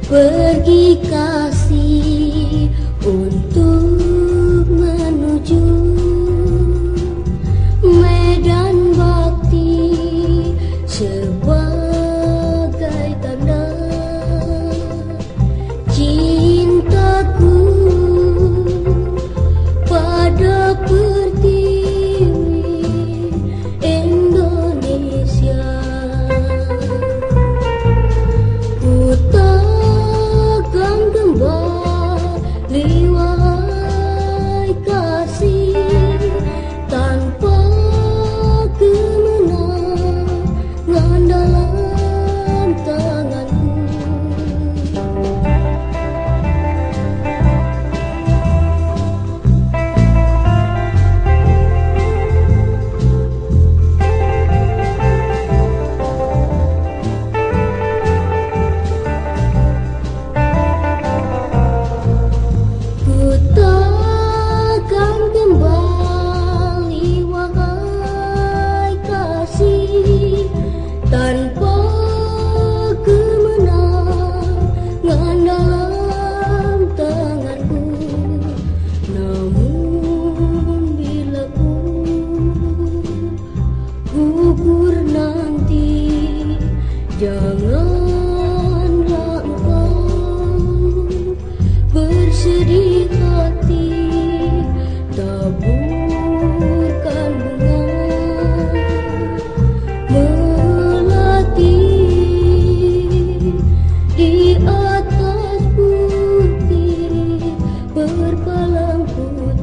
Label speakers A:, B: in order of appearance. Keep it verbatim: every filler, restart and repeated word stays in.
A: Pergi kasih untuk menuju medan bakti sebagai tanda cintaku pada pertiwi Indonesia. Ku takkan kembali wahai kasih tanpa kemenangan dalam tanganmu. Ku takkan kembali wahai kasih tanpa kemenangan dalam tanganku. Namun bila ku gugur nanti, janganlah engkau bersedih hati, taburkan bunga melati di atas putih berpalang putih.